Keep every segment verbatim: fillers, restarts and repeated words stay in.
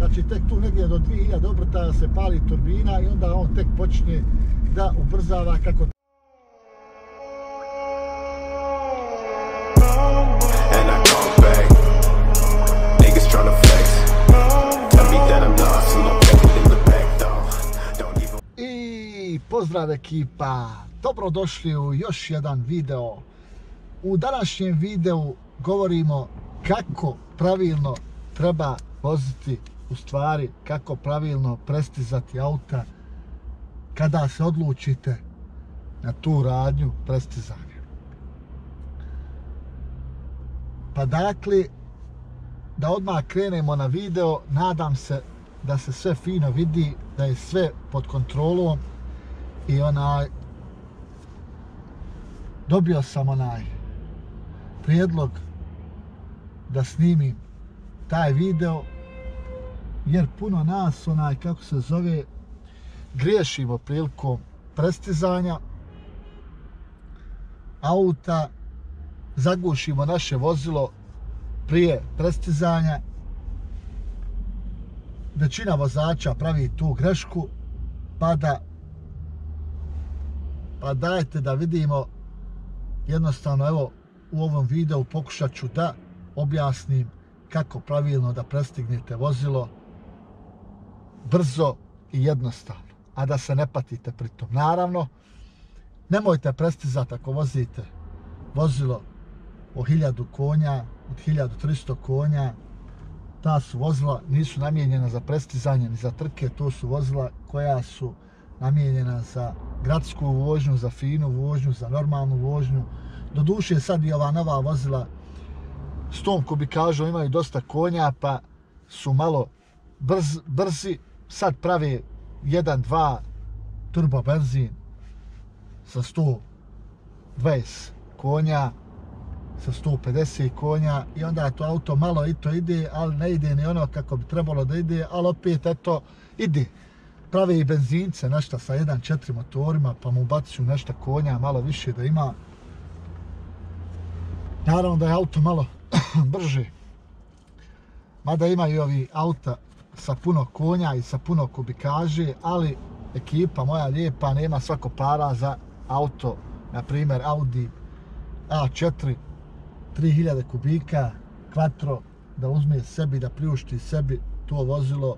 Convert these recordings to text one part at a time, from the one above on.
Znači tek tu negdje do dvije hiljade obrtaja se pali turbina i onda on tek počinje da ubrzava kako I pozdrav ekipa, dobrodošli u još jedan video. U današnjem videu govorimo kako pravilno treba voziti, u stvari kako pravilno prestizati auta kada se odlučite na tu radnju prestizanja. Pa dakle, da odmah krenemo na video, nadam se da se sve fino vidi, da je sve pod kontrolom i onaj dobio sam onaj prijedlog da snimim taj video jer puno nas onaj kako se zove griješimo prilikom prestizanja auta, zagušimo naše vozilo prije prestizanja. Većina vozača pravi tu grešku, pa da pa dajte da vidimo jednostavno, evo u ovom videu pokušat ću da objasnim kako pravilno da prestignete vozilo brzo i jednostavno, a da se ne patite pritom. Naravno, nemojte prestizati ako vozite vozilo o hiljadu konja, od hiljadu tristo konja. Ta su vozila nisu namijenjena za prestizanje ni za trke, to su vozila koja su namijenjena za gradsku vožnju, za finu vožnju, za normalnu vožnju. Doduše sad i ova nova vozila s tom kubikažom imaju dosta konja, pa su malo brz, brzi. Sad prave jedan dva turbo benzin sa sto dvadeset konja, sa sto pedeset konja i onda to auto malo i to ide, ali ne ide ni ono kako bi trebalo da ide, ali opet eto ide. Prave i benzince nešto sa jedan četiri motorima, pa mu bacuju nešto konja, malo više da ima. Naravno da je auto malo brže, mada imaju ovi auta sa puno konja i sa puno kubikaže, ali ekipa moja lijepa nema svako para za auto, na primjer Audi A četiri tri hiljade kubika quattro, da uzme sebi, da priušti sebi to vozilo,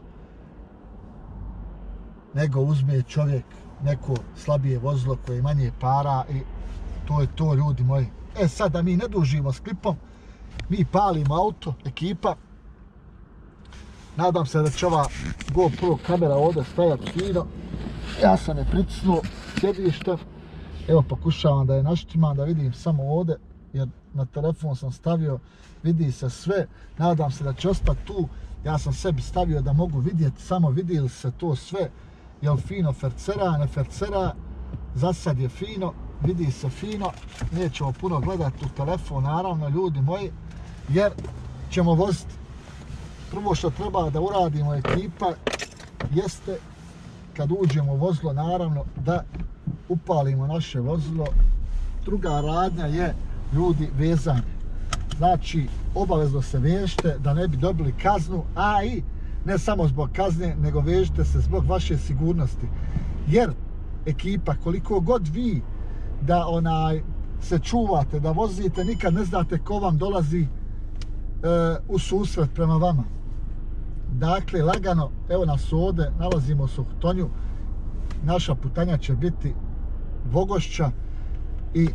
nego uzme čovjek neko slabije vozilo koje je manje para i to je to, ljudi moji. E sad da mi ne dužimo s klipom, mi palimo auto, ekipa. Nadam se da će ova GoPro kamera ovdje stajati fino. Ja sam je pritisnuo sjedište. Evo pokušavam da je naštimam, da vidim samo ovdje, jer na telefon sam stavio, vidi se sve. Nadam se da će ostati tu. Ja sam sebi stavio da mogu vidjeti, samo vidi li se to sve. Jel fino fercera, ne fercera. Za sad je fino, vidi se fino. Nećemo puno gledati u telefon, naravno, ljudi moji, jer ćemo voziti. Prvo što treba da uradimo, ekipa, jeste kad uđemo u vozilo, naravno, da upalimo naše vozilo. Druga radnja je, ljudi, vezanje. Znači, obavezno se vežite da ne bi dobili kaznu, a i ne samo zbog kazne, nego vežite se zbog vaše sigurnosti. Jer, ekipa, koliko god vi da onaj se čuvate, da vozite, nikad ne znate ko vam dolazi e, u susret prema vama. Dakle, lagano, evo nas ovdje, nalazimo se u Htonju, naša putanja će biti Vogošća i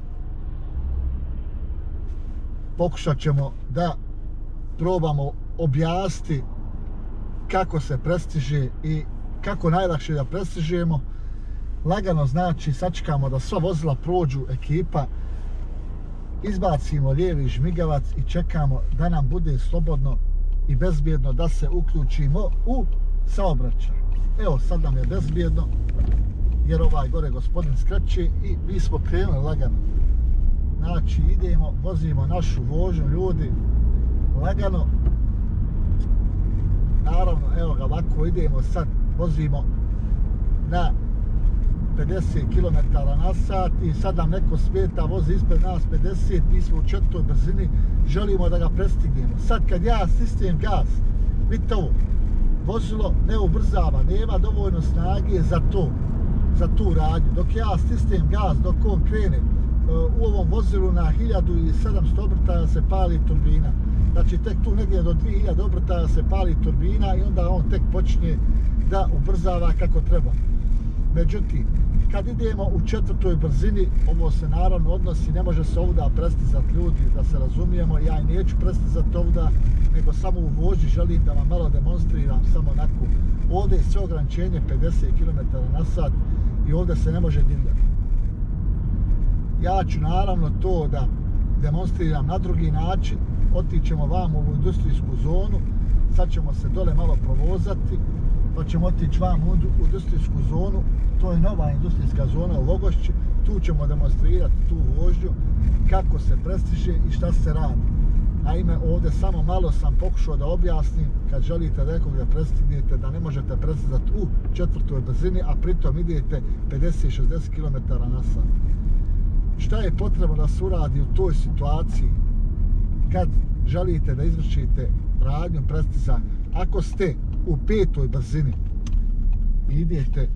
pokušat ćemo da probamo objasniti kako se prestiže i kako najlakše da prestižemo. Lagano, znači, sačekamo da sva vozila prođu, ekipa, izbacimo lijevi žmigavac i čekamo da nam bude slobodno i bezbjedno da se uključimo u saobraćaj. Evo, sad nam je bezbjedno jer ovaj gore gospodin skreće i mi smo krenuli lagano. Znači, idemo, vozimo našu vožnju, ljudi, lagano. Naravno, evo ga, ovako idemo sad, vozimo na pedeset kilometara na sat i sad nam neko smeta, vozi ispred nas pedeset, mi smo u četvrtoj brzini, želimo da ga prestignemo. Sad kad ja stisnem gas, vidite ovo, vozilo ne ubrzava, nema dovoljno snage za to, za tu radnju. Dok ja stisnem gas, dok on krene, u ovom vozilu na hiljadu sedamsto obrtaja se pali turbina. Znači tek tu negdje do dvije hiljade obrtaja se pali turbina i onda on tek počinje da ubrzava kako treba. Međutim, kad idemo u četvrtoj brzini, ovo se naravno odnosi, ne može se ovdje prestizati ljudi, da se razumijemo, ja i neću prestizati ovdje, nego samo u vožnji želim da vam malo demonstriram samo onako. Ovdje je sve ograničenje pedeset kilometara na sat i ovdje se ne može divljati. Ja ću naravno to da demonstriram na drugi način, otićemo vam u industrijsku zonu, sad ćemo se dole malo provozati, pa ćemo otići vam u industrijsku zonu, to je nova industrijska zona u Logošći, tu ćemo demonstrirati tu vožnju, kako se prestiže i šta se radi. Naime, ovdje samo malo sam pokušao da objasnim, kad želite nekog da prestignete, da ne možete prestizati u četvrtoj brzini, a pritom idete pedeset do šezdeset kilometara na sat. Šta je potrebno da se uradi u toj situaciji kad želite da izvršite radnju prestizanja? Ako ste u petoj brzini i idete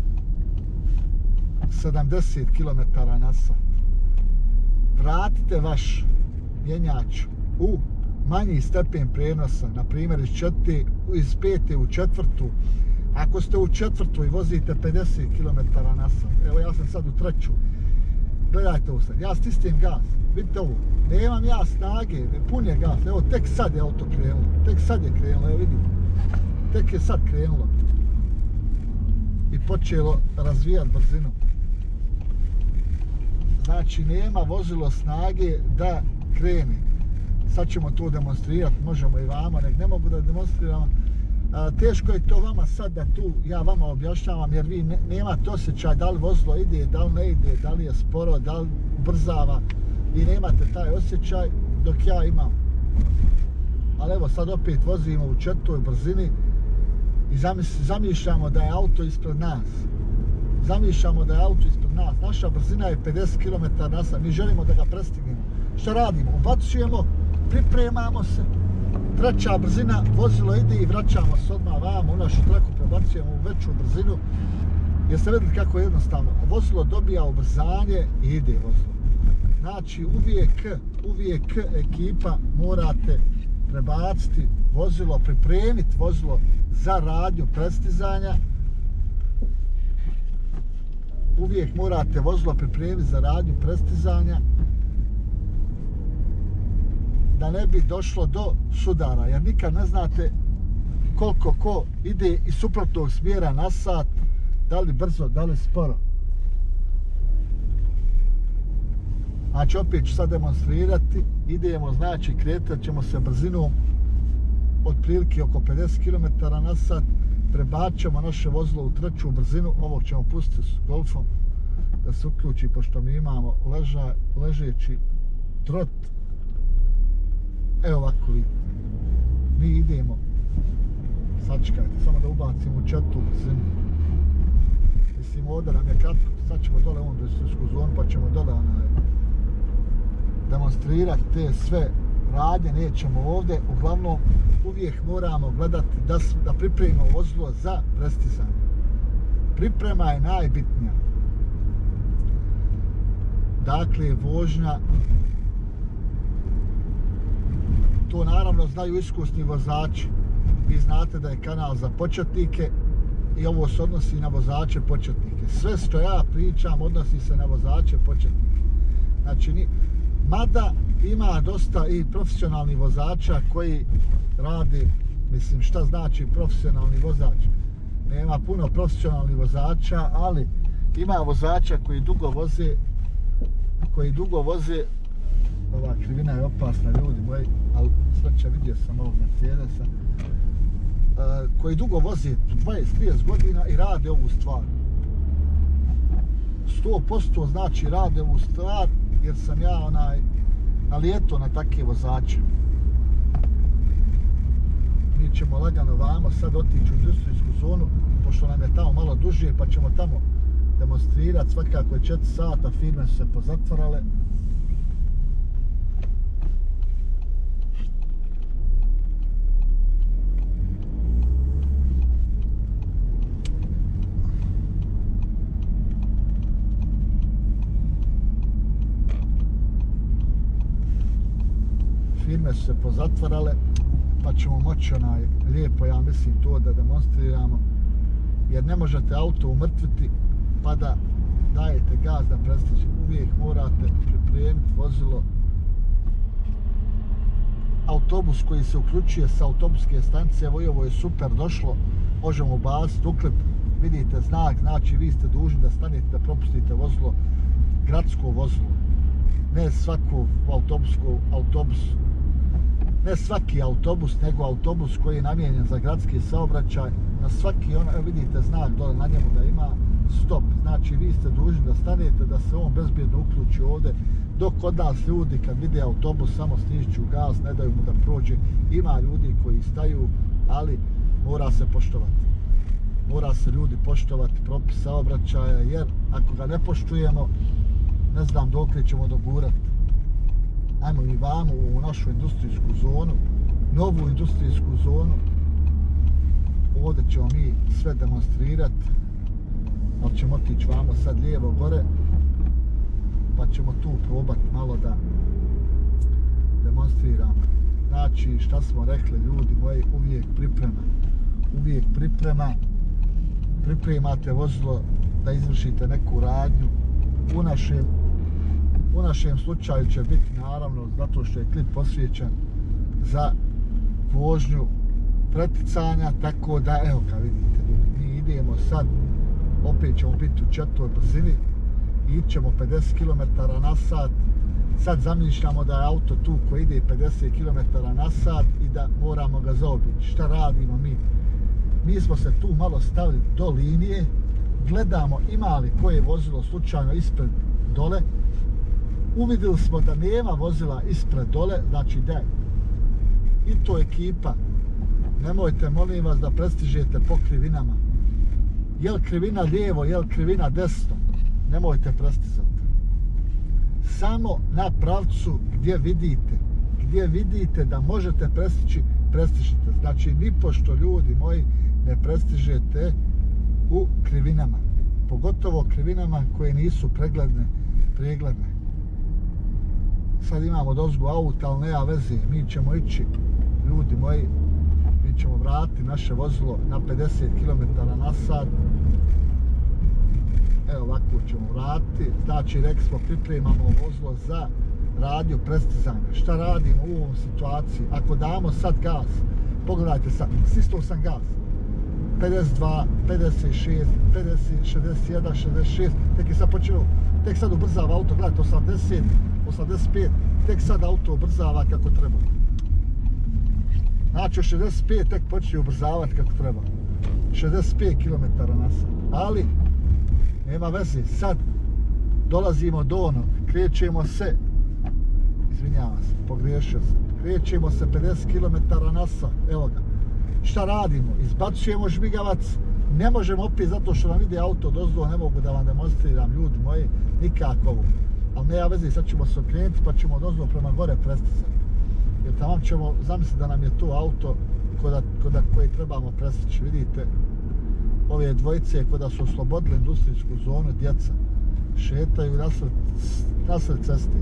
sedamdeset kilometara na sat, vratite vaš mjenjač u manji stepen prenosa, na primjer iz, četiri, iz pete u četvrtu. Ako ste u četvrtoj i vozite pedeset kilometara na sat, evo ja sam sad u treću, gledajte ovo sad, ja stisnem gas, vidite ovo, nemam ja snage, ne pun je gas, evo tek sad je auto krenulo, tek sad je krenulo, evo vidite, tek je sad krenulo i počelo razvijati brzinu. Znači nema vozilo snage da krene. Sad ćemo to demonstrirati, možemo i vama, nek ne mogu da demonstriramo. A, teško je to vama sad da tu ja vama objašnjavam, jer vi ne, nemate osjećaj da li vozilo ide, da li ne ide, da li je sporo, da li brzava. Vi nemate taj osjećaj dok ja imam. Ali evo sad opet vozimo u četvrtoj brzini i zamišljamo da je auto ispred nas. Zamišljamo da je auto ispred nas. Naša brzina je pedeset kilometara na sat. Mi želimo da ga prestignemo. Šta radimo? Ubacujemo, pripremamo se. Treća brzina, vozilo ide i vraćamo se odmah vamo. U našu traku prebacujemo u veću brzinu. Jeste vidjeli kako je jednostavno? Vozilo dobija ubrzanje i ide vozilo. Znači uvijek, uvijek ekipa morate prebaciti vozilo, pripremiti vozilo za radnju prestizanja. Uvijek morate vozilo pripremiti za radnju prestizanja da ne bi došlo do sudara, jer nikad ne znate koliko ko ide iz suprotnog smjera na sat, da li brzo, da li sporo. Znači opet ću sad demonstrirati, idemo, znači kretat ćemo se brzinom otprilike oko pedeset kilometara na sat, prebačemo naše vozilo u treću brzinu, ovog ćemo pustiti s golfom da se uključi, pošto mi imamo leža, ležeći trot. Evo ovako vi, mi idemo, sačekajte, samo da ubacimo u četvrtu brzinu. Mislim, ovdje nam je kratko, sad ćemo dole u industrijsku zonu, pa ćemo dole onaj, demonstrirati te sve radnje, nećemo ovdje. Uglavnom, uvijek moramo gledati da, da pripremimo vozilo za prestizanje. Priprema je najbitnija. Dakle, vožnja, to naravno znaju iskusni vozači. Vi znate da je kanal za početnike i ovo se odnosi na vozače početnike. Sve što ja pričam odnosi se na vozače početnike. Znači, mada ima dosta i profesionalnih vozača koji rade, mislim šta znači profesionalni vozač. Nema puno profesionalnih vozača, ali ima vozača koji dugo voze, koji dugo voze, ova krivina je opasna ljudi moji, ali sreća vidio sam ovog Mercedesa, koji dugo voze dvadeset do trideset godina i rade ovu stvar. sto posto znači rade ovu stvar, jer sam ja onaj nalijeto na takve vozače. Mi ćemo lagano vamo sad otići u industrijsku zonu, pošto nam je tamo malo duže, pa ćemo tamo demonstrirati. Svakako je četiri sata, firme su se pozatvarale. firme su se pozatvarale, pa ćemo moći onaj lijepo, ja mislim, to da demonstriramo. Jer ne možete auto umrtviti pa da dajete gaz da prestiže. Uvijek morate pripremiti vozilo. Autobus koji se uključuje sa autobuske stanice, evo i ovo je super došlo, možemo ubaciti uklep, vidite znak, znači vi ste dužni da stanete, da propustite vozilo, gradsko vozilo. Ne svako autobusko, autobus, ne svaki autobus, nego autobus koji je namijenjen za gradski saobraćaj. Na svaki, on, vidite znak dole na njemu da ima stop. Znači vi ste dužni da stanete, da se on bezbjedno uključi ovdje. Dok kod nas ljudi kad vide autobus samo stišću gaz, ne daju mu da prođe. Ima ljudi koji staju, ali mora se poštovati. Mora se ljudi poštovati propis saobraćaja, jer ako ga ne poštujemo, ne znam dokle ćemo dogurati. Ajmo i vamo u našu industrijsku zonu, novu industrijsku zonu. Ovdje ćemo mi sve demonstrirati, ali ćemo otići vamo sad lijevo gore, pa ćemo tu probati malo da demonstriramo. Znači, šta smo rekli, ljudi moji, uvijek priprema. Uvijek priprema. Pripremate vozilo da izvršite neku radnju. U našem, u našem slučaju će biti, naravno, zato što je klip posvećen za vožnju preticanja, tako da, evo kad vidite, mi idemo sad, opet ćemo biti u četvrtoj brzini, ićemo pedeset kilometara na sat. Sad zamišljamo da je auto tu koji ide pedeset kilometara na sat i da moramo ga zaobići. Šta radimo mi? Mi smo se tu malo stavili do linije, gledamo ima li koje vozilo slučajno ispred dole. Uvidjeli smo da nema vozila ispred dole, znači da je i to ekipa. Nemojte, molim vas, da prestižete po krivinama. Jel krivina lijevo, jel krivina desno, nemojte prestizati. Samo na pravcu gdje vidite, gdje vidite da možete prestići, prestižite. Znači, nipošto, ljudi moji, ne prestižete u krivinama. Pogotovo krivinama koje nisu pregledne, pregledne. Sad imamo dozgu auta, ali nema veze, mi ćemo ići, ljudi moji, mi ćemo vratiti naše vozilo na pedeset kilometara na sat. Evo ovako ćemo vratiti. Znači, rekli smo, pripremamo vozilo za radnju prestizanja. Šta radimo u ovom situaciji? Ako damo sad gas, pogledajte sad, stisnuo sam gas. pedeset dva, pedeset šest, pedeset, šezdeset jedan, šezdeset šest, tek je sad počeo, tek sad ubrzava auto, gledajte, osamdeset, osamdeset pet, tek sad auto ubrzava kako treba. Znači, šezdeset pet tek počne ubrzavati kako treba. šezdeset pet kilometara na sat. Ali, nema veze, sad dolazimo do onog, krećemo se, izvinjavam se, pogriješio sam, krećemo se pedeset kilometara na sat, evo ga. Šta radimo? Izbacujemo žmigavac, ne možemo opet zato što nam ide auto dozdo, ne mogu da vam demonstriram, ljudi moji, nikako. Ali nema veze, sad ćemo se okrenuti pa ćemo dozdo prema gore prestizati. Jer tamo ćemo, zamisliti da nam je to auto koda, koda koji trebamo prestići, vidite. Ove dvojice koda su oslobodili industrijsku zonu, djeca šetaju nasred, nasred ceste.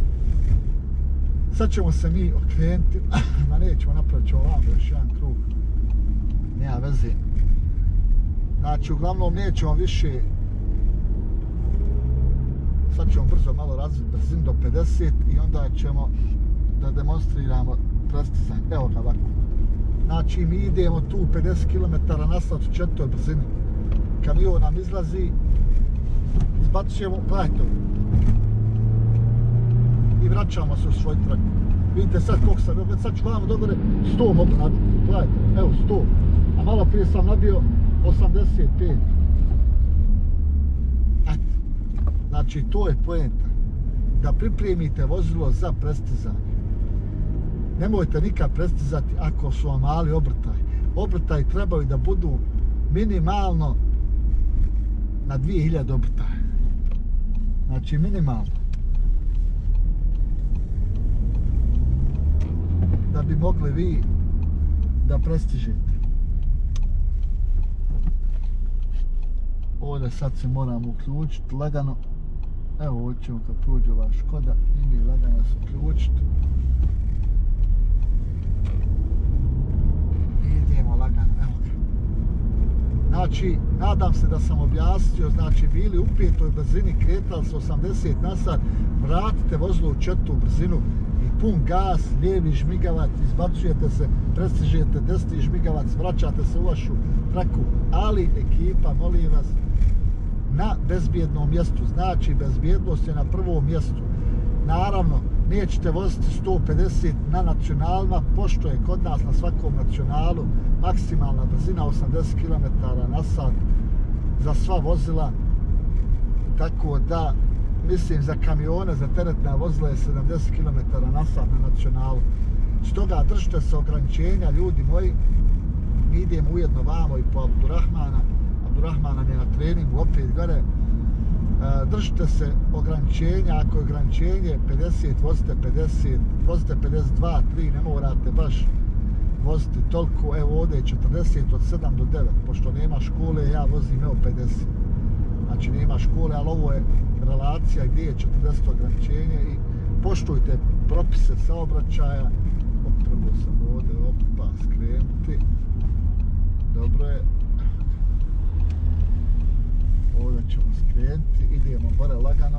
Sad ćemo se mi okrenuti, ma nećemo, napravit ćemo vam još jedan krug. Nema veze. Znači, uglavnom nećemo više, sad ćemo brzo malo razviti brzinu do pedeset i onda ćemo da demonstriramo prestizanje. Evo ga ovako. Znači, mi idemo tu pedeset kilometara na sat u četvrtoj brzini. Kamion nam izlazi, izbacujemo, gledajte, i vraćamo se u svoj trak. Vidite sad koliko sam, sad ću gledamo dogore, sto mogu nabiti, gledajte, evo sto. A malo prije sam nabio osamdeset pet. Eto, znači to je poenta. Da pripremite vozilo za prestizanje. Nemojte nikad prestizati ako su vam mali obrtaj. Obrtaj trebaju da budu minimalno na dvije hiljade obrtaja. Znači minimalno. Da bi mogli vi da prestižete. Ovdje sad se moramo uključiti lagano. Evo ovdje ćemo kad prođe ova Škoda i mi lagano se uključiti. Znači, nadam se da sam objasnio, znači bili u petoj brzini, kretali se osamdeset na sat, vratite vozilo u četvrtu brzinu i pun gas, lijevi žmigavac, izbacujete se, prestižete desni žmigavac, vraćate se u vašu traku, ali ekipa, molim vas, na bezbjednom mjestu, znači bezbjednost je na prvom mjestu. Naravno, nećete voziti sto pedeset na nacionalima, pošto je kod nas na svakom nacionalu maksimalna brzina osamdeset kilometara na sat za sva vozila, tako da mislim za kamione, za teretna vozila je sedamdeset kilometara na sat na nacionalu. Stoga držite se ograničenja, ljudi moji, mi idemo ujedno vamo i po Abdurrahmana, Abdurrahman nam je na treningu opet gore. Držite se ograničenja, ako je ograničenje pedeset, vozite pedeset, vozite pedeset dva, tri, ne morate baš voziti toliko. Evo ovdje je četrdeset od sedam do devet, pošto nema škole, ja vozim evo pedeset. Znači nema škole, ali ovo je relacija gdje je četrdeset ograničenje i poštujte propise saobraćaja. Prvo sam ovdje, opa, skrenuti. Dobro je. Ovdje ćemo skrenuti, idemo gore lagano.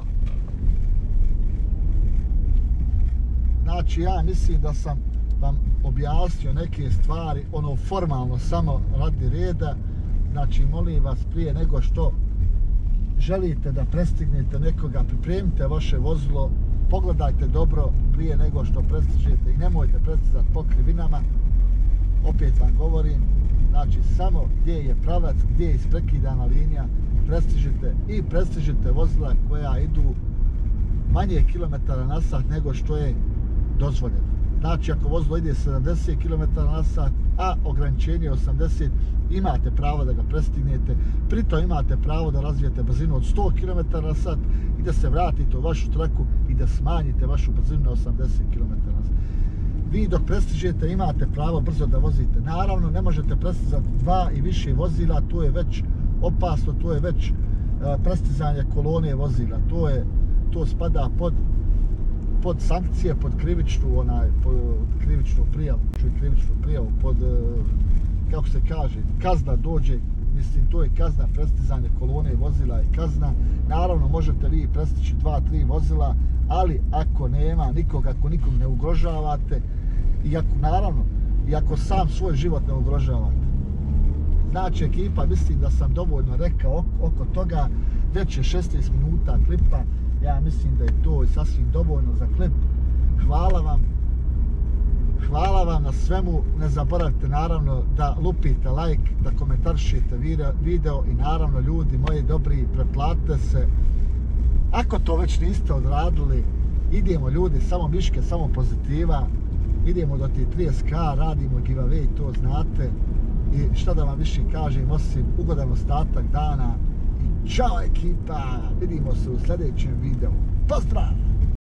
Znači ja mislim da sam vam objasnio neke stvari, ono formalno samo radi reda. Znači molim vas, prije nego što želite da prestignete nekoga, pripremite vaše vozilo, pogledajte dobro prije nego što prestižete i nemojte prestizati po krivinama. Opet vam govorim, znači samo gdje je pravac, gdje je isprekidana linija, prestižite i prestižite vozila koja idu manje kilometara na sat nego što je dozvoljeno. Znači ako vozilo ide sedamdeset kilometara na sat, a ograničenje je osamdeset, imate pravo da ga prestignete, pritom imate pravo da razvijete brzinu od sto kilometara na sat i da se vratite u vašu traku i da smanjite vašu brzinu na osamdeset kilometara na sat. Vi dok prestižete imate pravo brzo da vozite. Naravno ne možete prestizati dva i više vozila, to je već opasno, to je već uh, prestizanje kolone vozila, to je to spada pod pod sankcije, pod krivičnu onaj pod krivičnu prijavu, krivičnu prijavu pod uh, kako se kaže, kazna dođe, mislim to je kazna, prestizanje kolone vozila je kazna. Naravno možete vi prestići dva, tri vozila, ali ako nema nikoga, ako nikog ne ugrožavate i ako naravno i ako sam svoj život ne ugrožavate. Znači ekipa, mislim da sam dovoljno rekao oko, oko toga, već je šesnaest minuta klipa, ja mislim da je to sasvim dovoljno za klip. Hvala vam, hvala vam na svemu, ne zaboravite naravno da lupite like, da komentarišete video i naravno ljudi moji dobri, preplatite se. Ako to već niste odradili, idemo ljudi, samo miške, samo pozitiva, idemo do tih trideset k, radimo giveaway, to znate. I šta da vam više kažem, osim ugodan ostatak dana. I čao ekipa, vidimo se u sljedećem videu. Pozdrav!